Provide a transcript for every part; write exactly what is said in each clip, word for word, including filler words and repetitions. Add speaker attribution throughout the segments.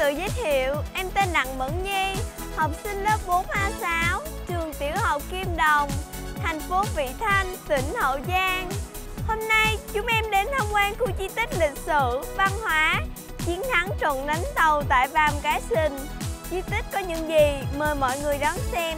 Speaker 1: tự giới thiệu, em tên Đặng Mẫn Nhi, học sinh lớp bốn A sáu, trường tiểu học Kim Đồng, thành phố Vị Thanh, tỉnh Hậu Giang. Hôm nay chúng em đến tham quan khu di tích lịch sử, văn hóa, chiến thắng trận đánh tàu tại Vàm Cái Sình. Di tích có những gì? Mời mọi người đón xem.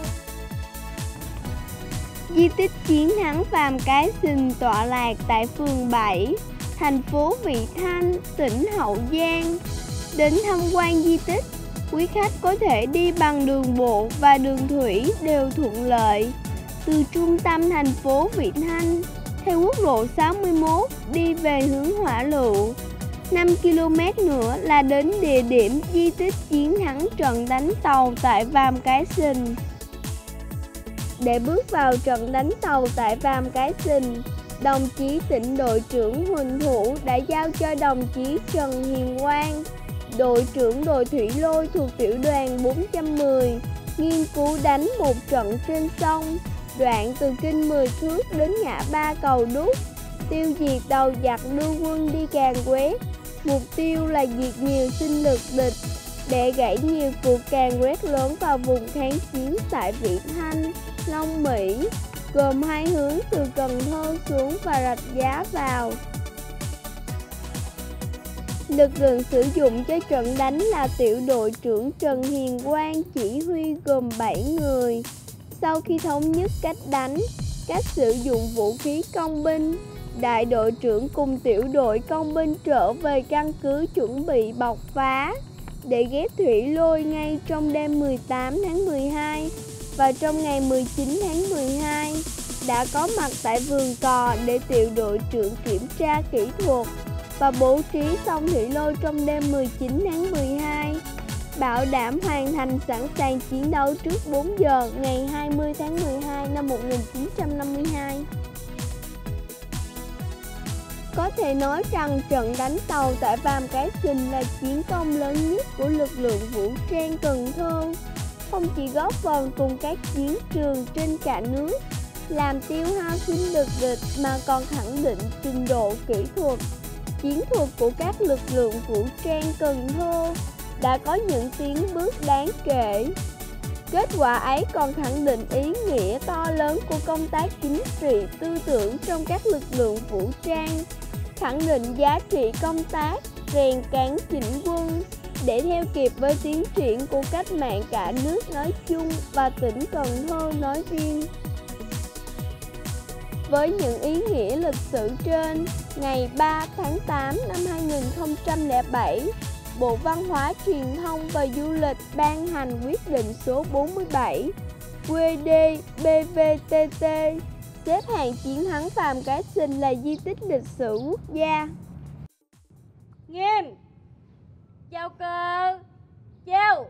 Speaker 1: Di tích chiến thắng Vàm Cái Sình tọa lạc tại phường bảy, thành phố Vị Thanh, tỉnh Hậu Giang. Đến tham quan di tích, quý khách có thể đi bằng đường bộ và đường thủy đều thuận lợi. Từ trung tâm thành phố Vị Thanh, theo quốc lộ sáu mươi mốt đi về hướng Hỏa Lựu, năm ki lô mét nữa là đến địa điểm di tích chiến thắng trận đánh tàu tại Vàm Cái Sình. Để bước vào trận đánh tàu tại Vàm Cái Sình, đồng chí tỉnh đội trưởng Huỳnh Thủ đã giao cho đồng chí Trần Hiền Quang, đội trưởng đội thủy lôi thuộc tiểu đoàn bốn trăm mười, nghiên cứu đánh một trận trên sông, đoạn từ kinh mười thước đến ngã ba Cầu Đúc, tiêu diệt tàu giặc đưa quân đi càn quét. Mục tiêu là diệt nhiều sinh lực địch, để gãy nhiều cuộc càn quét lớn vào vùng kháng chiến tại Vị Thanh, Long Mỹ, gồm hai hướng từ Cần Thơ xuống và Rạch Giá vào. Lực lượng sử dụng cho trận đánh là tiểu đội trưởng Trần Hiền Quang chỉ huy gồm bảy người. Sau khi thống nhất cách đánh, cách sử dụng vũ khí công binh, đại đội trưởng cùng tiểu đội công binh trở về căn cứ chuẩn bị bộc phá, để ghép thủy lôi ngay trong đêm mười tám tháng mười hai và trong ngày mười chín tháng mười hai đã có mặt tại vườn cò để tiểu đội trưởng kiểm tra kỹ thuật và bố trí xong thủy lôi trong đêm mười chín tháng mười hai, bảo đảm hoàn thành sẵn sàng chiến đấu trước bốn giờ ngày hai mươi tháng mười hai năm một nghìn chín trăm năm mươi hai. Có thể nói rằng trận đánh tàu tại Vàm Cái Sình là chiến công lớn nhất của lực lượng vũ trang Cần Thơ, không chỉ góp phần cùng các chiến trường trên cả nước làm tiêu hao sinh lực địch mà còn khẳng định trình độ kỹ thuật, chiến thuật của các lực lượng vũ trang Cần Thơ đã có những tiến bước đáng kể. Kết quả ấy còn khẳng định ý nghĩa to lớn của công tác chính trị tư tưởng trong các lực lượng vũ trang, khẳng định giá trị công tác rèn cán chỉnh quân để theo kịp với tiến triển của cách mạng cả nước nói chung và tỉnh Cần Thơ nói riêng. Với những ý nghĩa lịch sử trên, ngày ba tháng tám năm hai nghìn không trăm lẻ bảy, Bộ Văn hóa Truyền thông và Du lịch ban hành quyết định số bốn mươi bảy Q D B V T T xếp hạng chiến thắng Vàm Cái Sình là di tích lịch sử quốc gia.
Speaker 2: Nghiêm! Chào cờ! Chào!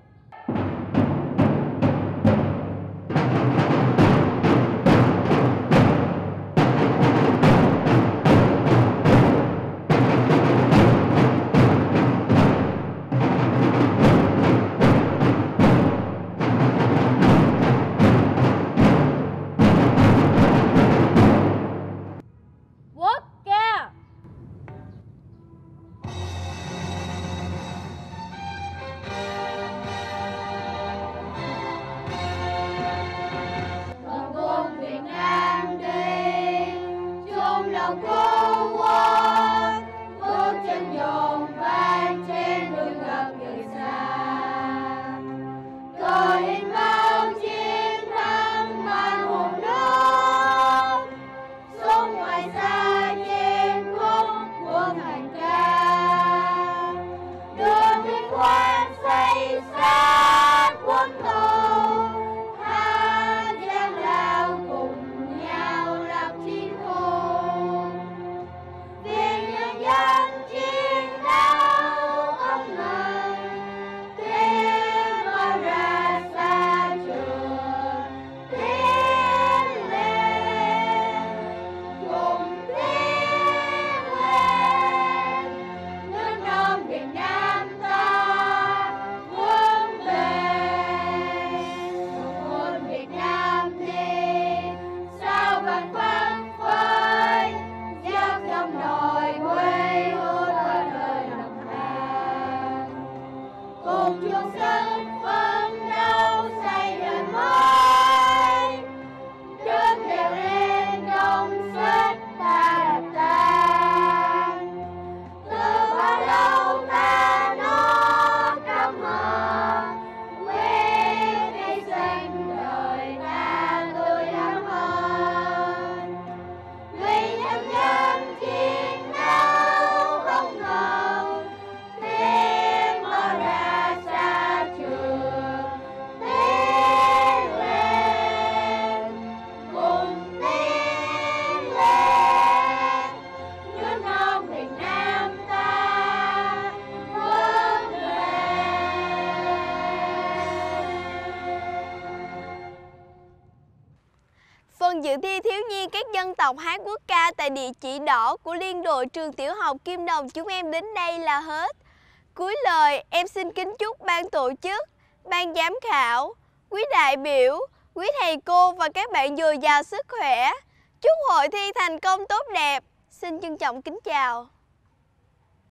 Speaker 1: phần dự thi thiếu nhi các dân tộc hát quốc ca tại địa chỉ đỏ của Liên đội trường tiểu học Kim Đồng chúng em đến đây là hết. Cuối lời, em xin kính chúc ban tổ chức, ban giám khảo, quý đại biểu, quý thầy cô và các bạn dồi dào sức khỏe. Chúc hội thi thành công tốt đẹp. Xin trân trọng kính chào.